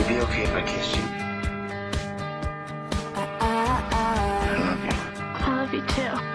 it be okay if I kissed you? I love you. I love you too.